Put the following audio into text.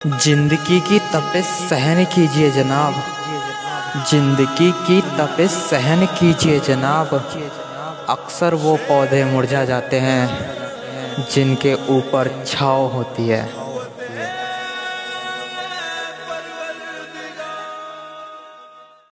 जिंदगी की तपिश सहन कीजिए जनाब, जिंदगी की तपिश सहन कीजिए जनाब। अक्सर वो पौधे मुरझा जाते हैं जिनके ऊपर छाँव होती है।